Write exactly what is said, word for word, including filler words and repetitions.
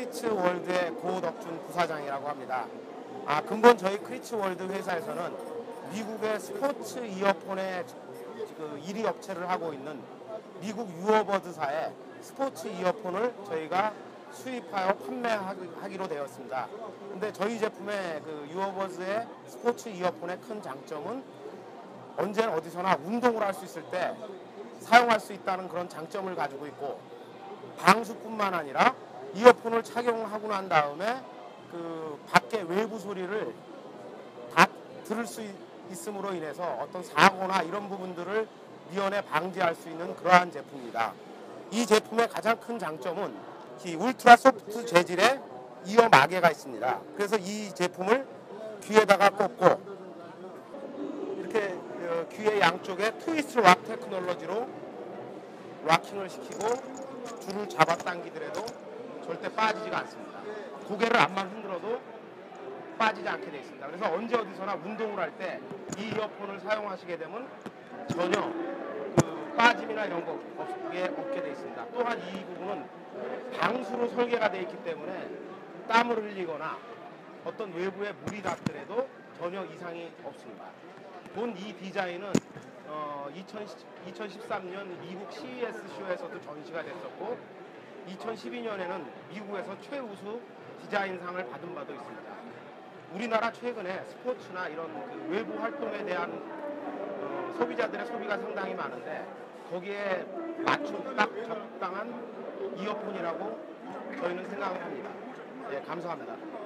크리츠 월드의 고덕준 부사장이라고 합니다. 아, 근본 저희 크리츠 월드 회사에서는 미국의 스포츠 이어폰의 그 일 위 업체를 하고 있는 미국 유어버드사의 스포츠 이어폰을 저희가 수입하여 판매하기로 되었습니다. 근데 저희 제품의 그 유어버즈의 스포츠 이어폰의 큰 장점은 언제나 어디서나 운동을 할 수 있을 때 사용할 수 있다는 그런 장점을 가지고 있고, 방수뿐만 아니라 이어폰을 착용하고 난 다음에 그 밖에 외부 소리를 다 들을 수 있음으로 인해서 어떤 사고나 이런 부분들을 미연에 방지할 수 있는 그러한 제품입니다. 이 제품의 가장 큰 장점은 이 울트라 소프트 재질의 이어 마개가 있습니다. 그래서 이 제품을 귀에다가 꽂고 이렇게 귀의 양쪽에 트위스트 락 테크놀로지로 락킹을 시키고 줄을 잡아당기더라도 절대 빠지지가 않습니다. 고개를 앞만 흔들어도 빠지지 않게 되어 있습니다. 그래서 언제 어디서나 운동을 할 때 이 이어폰을 사용하시게 되면 전혀 그 빠짐이나 이런 거 없게, 없게 되어 있습니다. 또한 이 부분은 방수로 설계가 되어 있기 때문에 땀을 흘리거나 어떤 외부에 물이 닿더라도 전혀 이상이 없습니다. 본 이 디자인은 어, 이천십삼 년 미국 씨이에스 쇼에서도 전시가 됐었고, 이천십이 년에는 미국에서 최우수 디자인상을 받은 바도 있습니다. 우리나라 최근에 스포츠나 이런 그 외부 활동에 대한 어, 소비자들의 소비가 상당히 많은데 거기에 맞춤 딱 적당한 이어폰이라고 저희는 생각을 합니다. 네, 감사합니다.